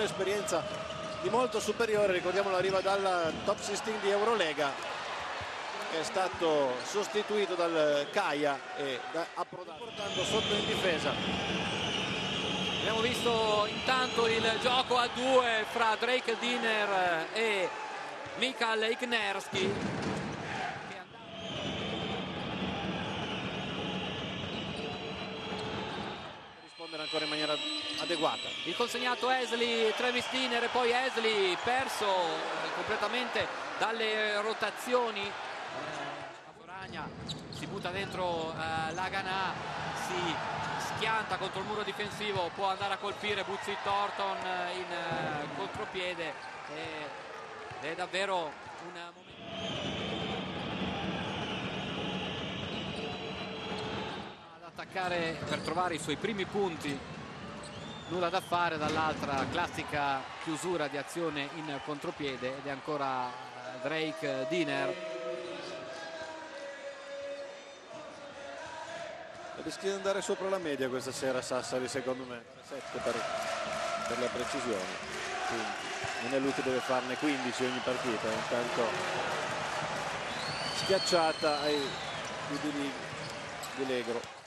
Esperienza di molto superiore, ricordiamolo, arriva dal top 16 di Eurolega, che è stato sostituito dal Caia e da approdato portando sotto in difesa. Abbiamo visto intanto il gioco a due fra Drake Diner e Michal Iknerski. Rispondere ancora in maniera adeguata. Il consegnato Esli, Travis Diner e poi Esli perso completamente dalle rotazioni. Soragna si butta dentro Lagana, si schianta contro il muro difensivo, può andare a colpire Buzzi Thornton in contropiede ed è davvero un momento ad attaccare per trovare i suoi primi punti, nulla da fare. Dall'altra classica chiusura di azione in contropiede ed è ancora Drake Diner. Rischia di andare sopra la media questa sera Sassari, secondo me 7 per le precisioni, quindi non è lui che deve farne 15 ogni partita. Intanto schiacciata ai piedi di Legro.